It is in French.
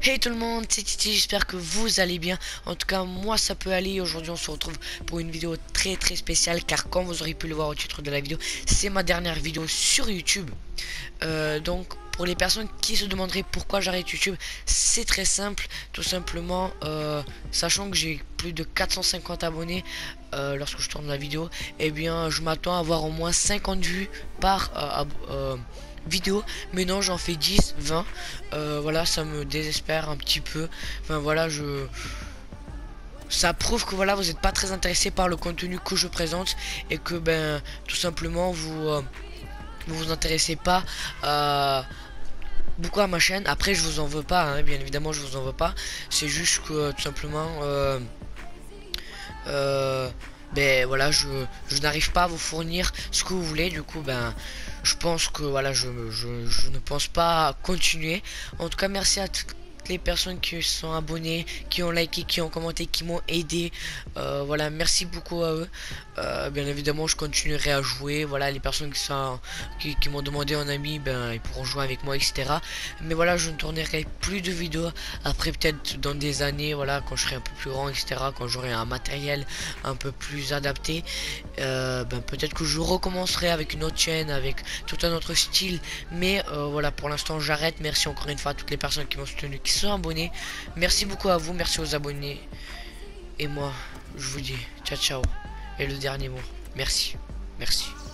Hey tout le monde, c'est Titi, j'espère que vous allez bien. En tout cas, moi ça peut aller. Aujourd'hui, on se retrouve pour une vidéo très spéciale, car comme vous aurez pu le voir au titre de la vidéo, c'est ma dernière vidéo sur YouTube. Donc, pour les personnes qui se demanderaient pourquoi j'arrête YouTube, c'est très simple. Tout simplement, sachant que j'ai plus de 450 abonnés lorsque je tourne la vidéo, eh bien, je m'attends à avoir au moins 50 vues par vidéo, mais non, j'en fais 10 20. Voilà, ça me désespère un petit peu. Enfin voilà, ça prouve que voilà, vous n'êtes pas très intéressé par le contenu que je présente, et que ben tout simplement vous intéressez pas beaucoup à ma chaîne. Après, je vous en veux pas, hein, bien évidemment, je vous en veux pas. C'est juste que tout simplement euh, ben voilà, je n'arrive pas à vous fournir ce que vous voulez. Du coup, ben je pense que voilà, je ne pense pas continuer. En tout cas, merci à toutes les personnes qui sont abonnées, qui ont liké, qui ont commenté, qui m'ont aidé. Voilà, merci beaucoup à eux. Bien évidemment, je continuerai à jouer. Voilà, les personnes qui m'ont demandé en ami, ben ils pourront jouer avec moi, etc. Mais voilà, je ne tournerai plus de vidéos après, peut-être dans des années, voilà, quand je serai un peu plus grand, etc. Quand j'aurai un matériel un peu plus adapté, ben peut-être que je recommencerai avec une autre chaîne, avec tout un autre style. Mais voilà, pour l'instant j'arrête. Merci encore une fois à toutes les personnes qui m'ont soutenu, qui sont abonnées. Merci beaucoup à vous, merci aux abonnés. Et moi, je vous dis ciao ciao. Et le dernier mot, merci. Merci.